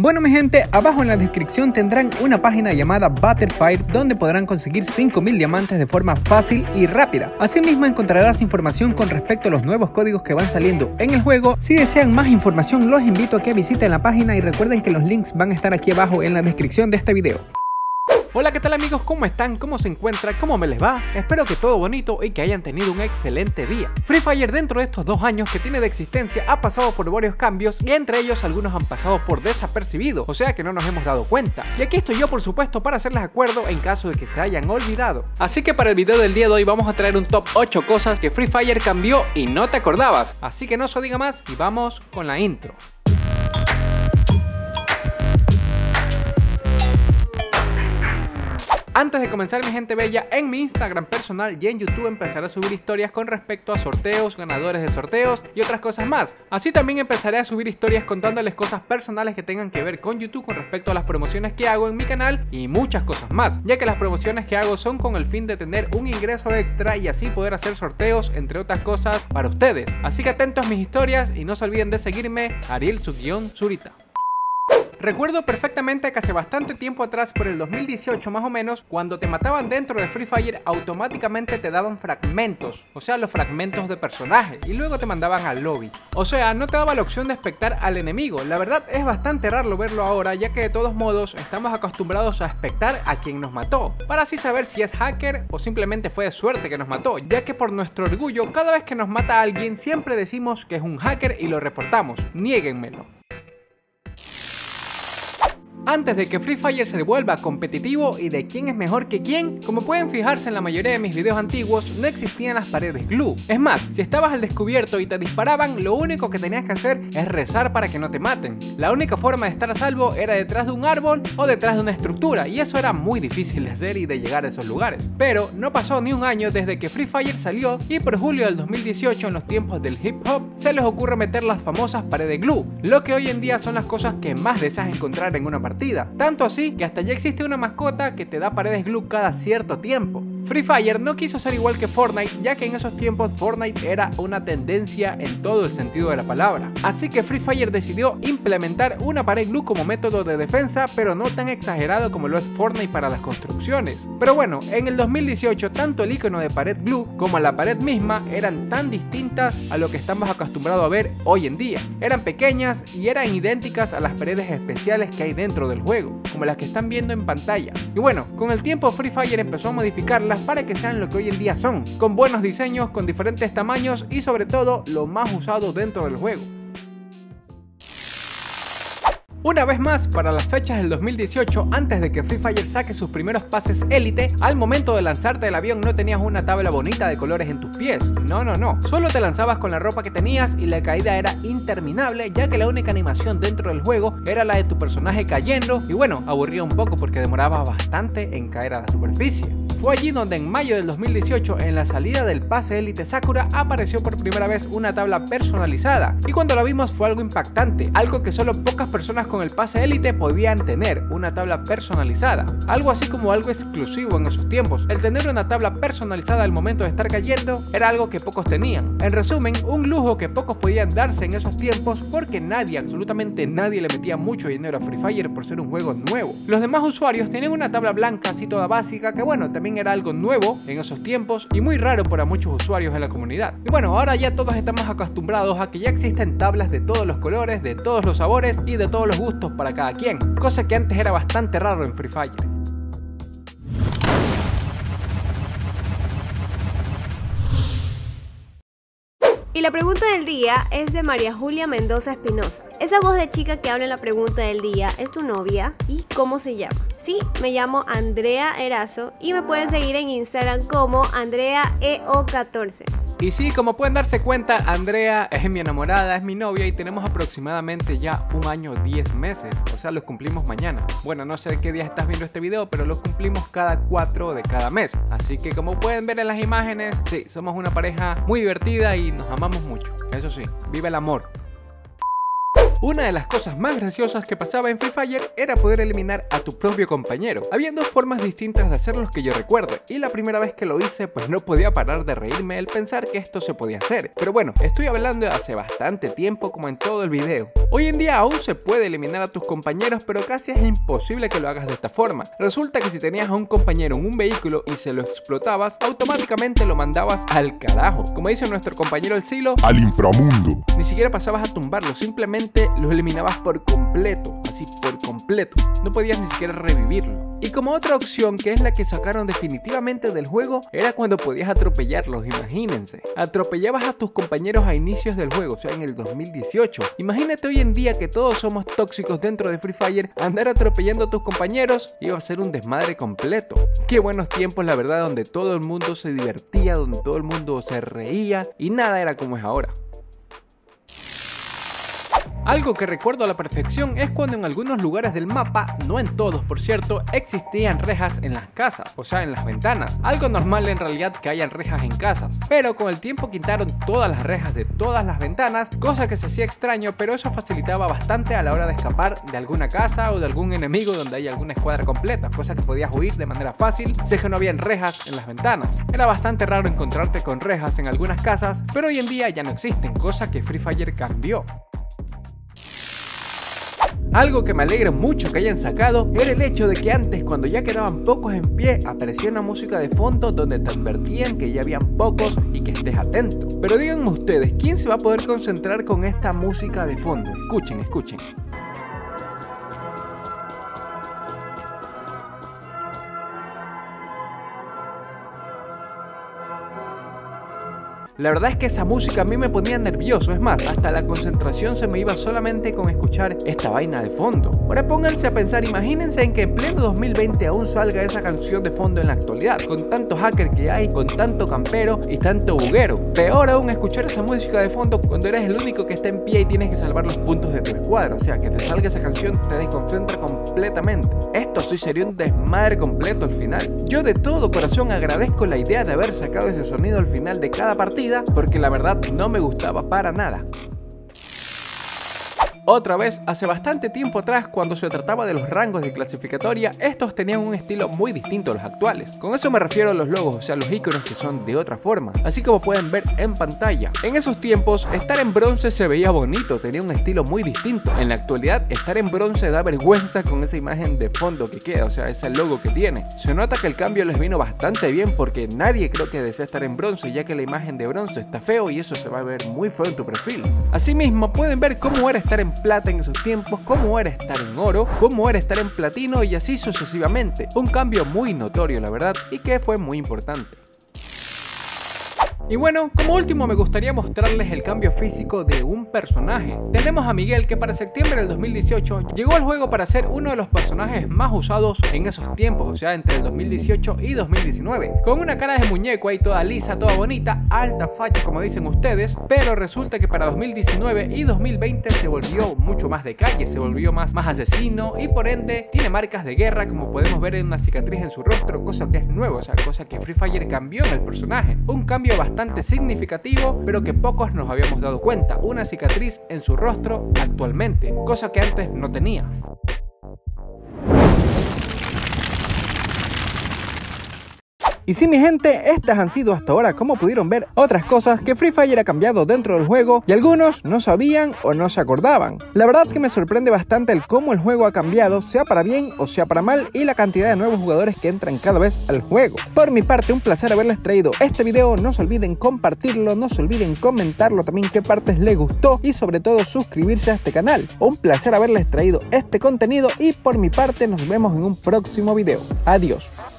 Bueno mi gente, abajo en la descripción tendrán una página llamada Battlefire donde podrán conseguir 5000 diamantes de forma fácil y rápida. Asimismo encontrarás información con respecto a los nuevos códigos que van saliendo en el juego. Si desean más información los invito a que visiten la página y recuerden que los links van a estar aquí abajo en la descripción de este video. Hola, ¿qué tal amigos? ¿Cómo están? ¿Cómo se encuentran? ¿Cómo me les va? Espero que todo bonito y que hayan tenido un excelente día. Free Fire dentro de estos 2 años que tiene de existencia ha pasado por varios cambios y entre ellos algunos han pasado por desapercibidos, o sea que no nos hemos dado cuenta. Y aquí estoy yo por supuesto para hacerles acuerdo en caso de que se hayan olvidado. Así que para el video del día de hoy vamos a traer un top 8 cosas que Free Fire cambió y no te acordabas. Así que no se diga más y vamos con la intro. Antes de comenzar mi gente bella, en mi Instagram personal y en YouTube empezaré a subir historias con respecto a sorteos, ganadores de sorteos y otras cosas más. Así también empezaré a subir historias contándoles cosas personales que tengan que ver con YouTube con respecto a las promociones que hago en mi canal y muchas cosas más, ya que las promociones que hago son con el fin de tener un ingreso extra y así poder hacer sorteos entre otras cosas para ustedes. Así que atentos a mis historias y no se olviden de seguirme, Ariel_Zurita. Recuerdo perfectamente que hace bastante tiempo atrás, por el 2018 más o menos, cuando te mataban dentro de Free Fire automáticamente te daban fragmentos, o sea los fragmentos de personaje, y luego te mandaban al lobby. O sea, no te daba la opción de espectar al enemigo. La verdad es bastante raro verlo ahora, ya que de todos modos estamos acostumbrados a espectar a quien nos mató, para así saber si es hacker o simplemente fue de suerte que nos mató, ya que por nuestro orgullo cada vez que nos mata a alguien siempre decimos que es un hacker y lo reportamos. Niéguenmelo. Antes de que Free Fire se vuelva competitivo y de quién es mejor que quién, como pueden fijarse en la mayoría de mis videos antiguos, no existían las paredes glue. Es más, si estabas al descubierto y te disparaban, lo único que tenías que hacer es rezar para que no te maten. La única forma de estar a salvo era detrás de un árbol o detrás de una estructura, y eso era muy difícil de hacer y de llegar a esos lugares. Pero no pasó ni un año desde que Free Fire salió y por julio del 2018, en los tiempos del hip hop, se les ocurre meter las famosas paredes glue, lo que hoy en día son las cosas que más deseas encontrar en una partida. Tanto así que hasta ya existe una mascota que te da paredes glue cada cierto tiempo. Free Fire no quiso ser igual que Fortnite, ya que en esos tiempos Fortnite era una tendencia en todo el sentido de la palabra. Así que Free Fire decidió implementar una pared glue como método de defensa, pero no tan exagerado como lo es Fortnite para las construcciones. Pero bueno, en el 2018 tanto el icono de pared glue como la pared misma eran tan distintas a lo que estamos acostumbrados a ver hoy en día. Eran pequeñas y eran idénticas a las paredes especiales que hay dentro del juego, como las que están viendo en pantalla. Y bueno, con el tiempo Free Fire empezó a modificarlas para que sean lo que hoy en día son, con buenos diseños, con diferentes tamaños y sobre todo lo más usado dentro del juego. Una vez más, para las fechas del 2018, antes de que Free Fire saque sus primeros pases élite, al momento de lanzarte del avión no tenías una tabla bonita de colores en tus pies. No, solo te lanzabas con la ropa que tenías y la caída era interminable, ya que la única animación dentro del juego era la de tu personaje cayendo y bueno, aburría un poco porque demoraba bastante en caer a la superficie. Fue allí donde en mayo del 2018, en la salida del pase élite Sakura, apareció por primera vez una tabla personalizada, y cuando la vimos fue algo impactante, algo que solo pocas personas con el pase élite podían tener, una tabla personalizada, algo así como algo exclusivo en esos tiempos. El tener una tabla personalizada al momento de estar cayendo era algo que pocos tenían. En resumen, un lujo que pocos podían darse en esos tiempos porque nadie, absolutamente nadie le metía mucho dinero a Free Fire por ser un juego nuevo. Los demás usuarios tenían una tabla blanca así toda básica que bueno, también era algo nuevo en esos tiempos y muy raro para muchos usuarios en la comunidad. Y bueno, ahora ya todos estamos acostumbrados a que ya existen tablas de todos los colores, de todos los sabores y de todos los gustos para cada quien, cosa que antes era bastante raro en Free Fire. Y la pregunta del día es de María Julia Mendoza Espinosa. Esa voz de chica que habla en la pregunta del día, ¿es tu novia? ¿Y cómo se llama? Sí, me llamo Andrea Erazo y me pueden seguir en Instagram como AndreaEO14. Y sí, como pueden darse cuenta, Andrea es mi enamorada, es mi novia y tenemos aproximadamente ya 1 año 10 meses. O sea, los cumplimos mañana. Bueno, no sé qué día estás viendo este video, pero los cumplimos cada 4 de cada mes. Así que como pueden ver en las imágenes, sí, somos una pareja muy divertida y nos amamos mucho. Eso sí, viva el amor. Una de las cosas más graciosas que pasaba en Free Fire era poder eliminar a tu propio compañero. Había dos formas distintas de hacerlo que yo recuerdo, y la primera vez que lo hice pues no podía parar de reírme al pensar que esto se podía hacer. Pero bueno, estoy hablando de hace bastante tiempo, como en todo el video. Hoy en día aún se puede eliminar a tus compañeros, pero casi es imposible que lo hagas de esta forma. Resulta que si tenías a un compañero en un vehículo y se lo explotabas, automáticamente lo mandabas al carajo. Como dice nuestro compañero el Silo, al inframundo. Ni siquiera pasabas a tumbarlo, simplemente lo eliminabas por completo, así por completo. No podías ni siquiera revivirlo. Y como otra opción, que es la que sacaron definitivamente del juego, era cuando podías atropellarlos. Imagínense, atropellabas a tus compañeros a inicios del juego, o sea en el 2018. Imagínate hoy en día que todos somos tóxicos dentro de Free Fire, andar atropellando a tus compañeros iba a ser un desmadre completo. Qué buenos tiempos, la verdad, donde todo el mundo se divertía, donde todo el mundo se reía y nada era como es ahora. Algo que recuerdo a la perfección es cuando en algunos lugares del mapa, no en todos por cierto, existían rejas en las casas, o sea en las ventanas. Algo normal en realidad que hayan rejas en casas, pero con el tiempo quitaron todas las rejas de todas las ventanas, cosa que se hacía extraño, pero eso facilitaba bastante a la hora de escapar de alguna casa o de algún enemigo donde hay alguna escuadra completa, cosa que podías huir de manera fácil si es que no habían rejas en las ventanas. Era bastante raro encontrarte con rejas en algunas casas, pero hoy en día ya no existen, cosa que Free Fire cambió. Algo que me alegra mucho que hayan sacado era el hecho de que antes, cuando ya quedaban pocos en pie, aparecía una música de fondo donde te advertían que ya habían pocos y que estés atento. Pero díganme ustedes, ¿quién se va a poder concentrar con esta música de fondo? Escuchen, escuchen. La verdad es que esa música a mí me ponía nervioso, es más, hasta la concentración se me iba solamente con escuchar esta vaina de fondo. Ahora pónganse a pensar, imagínense en que en pleno 2020 aún salga esa canción de fondo en la actualidad, con tanto hacker que hay, con tanto campero y tanto buguero. Peor aún escuchar esa música de fondo cuando eres el único que está en pie y tienes que salvar los puntos de tu escuadra, o sea, que te salga esa canción te desconcentra completamente. Esto sí sería un desmadre completo al final. Yo de todo corazón agradezco la idea de haber sacado ese sonido al final de cada partida, porque la verdad no me gustaba para nada. Otra vez, hace bastante tiempo atrás, cuando se trataba de los rangos de clasificatoria, estos tenían un estilo muy distinto a los actuales. Con eso me refiero a los logos, o sea, los iconos que son de otra forma, así como pueden ver en pantalla. En esos tiempos, estar en bronce se veía bonito, tenía un estilo muy distinto. En la actualidad, estar en bronce da vergüenza con esa imagen de fondo que queda, o sea, ese logo que tiene. Se nota que el cambio les vino bastante bien, porque nadie creo que desea estar en bronce, ya que la imagen de bronce está feo y eso se va a ver muy feo en tu perfil. Asimismo, pueden ver cómo era estar en plata en esos tiempos, cómo era estar en oro, cómo era estar en platino y así sucesivamente. Un cambio muy notorio, la verdad, y que fue muy importante. Y bueno, como último me gustaría mostrarles el cambio físico de un personaje. Tenemos a Miguel, que para septiembre del 2018 llegó al juego para ser uno de los personajes más usados en esos tiempos, o sea entre el 2018 y 2019, con una cara de muñeco ahí toda lisa, toda bonita, alta facha como dicen ustedes, pero resulta que para 2019 y 2020 se volvió mucho más de calle, se volvió más asesino y por ende tiene marcas de guerra, como podemos ver en una cicatriz en su rostro, cosa que es nueva, o sea, cosa que Free Fire cambió en el personaje. Un cambio bastante significativo, pero que pocos nos habíamos dado cuenta. Una cicatriz en su rostro actualmente, cosa que antes no tenía. Y sí, mi gente, estas han sido hasta ahora, como pudieron ver, otras cosas que Free Fire ha cambiado dentro del juego y algunos no sabían o no se acordaban. La verdad que me sorprende bastante el cómo el juego ha cambiado, sea para bien o sea para mal, y la cantidad de nuevos jugadores que entran cada vez al juego. Por mi parte, un placer haberles traído este video. No se olviden compartirlo, no se olviden comentarlo también qué partes les gustó y sobre todo suscribirse a este canal. Un placer haberles traído este contenido y por mi parte nos vemos en un próximo video. Adiós.